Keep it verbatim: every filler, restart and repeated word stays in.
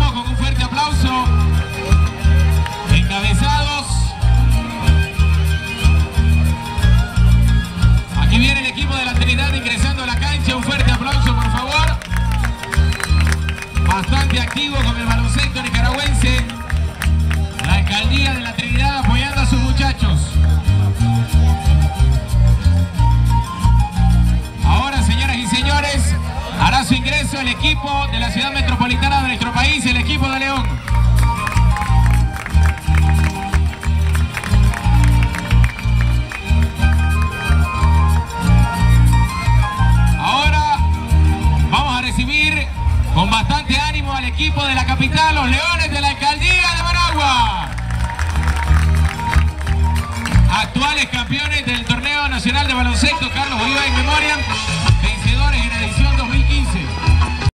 con un fuerte aplauso. Encabezados. Aquí viene el equipo de la Trinidad ingresando a la cancha. Un fuerte aplauso, por favor. Bastante activo con el baloncesto nicaragüense. La alcaldía de la Trinidad apoyando a sus muchachos. Ahora, señoras y señores, hará su ingreso el equipo de la ciudad metropolitana de nuestro país, el equipo de León. Ahora vamos a recibir con bastante ánimo al equipo de la capital, los Leones de la alcaldía de Managua. Actuales campeones del torneo nacional de baloncesto Carlos Bolívar en memoria, vencedores en la edición dos mil quince.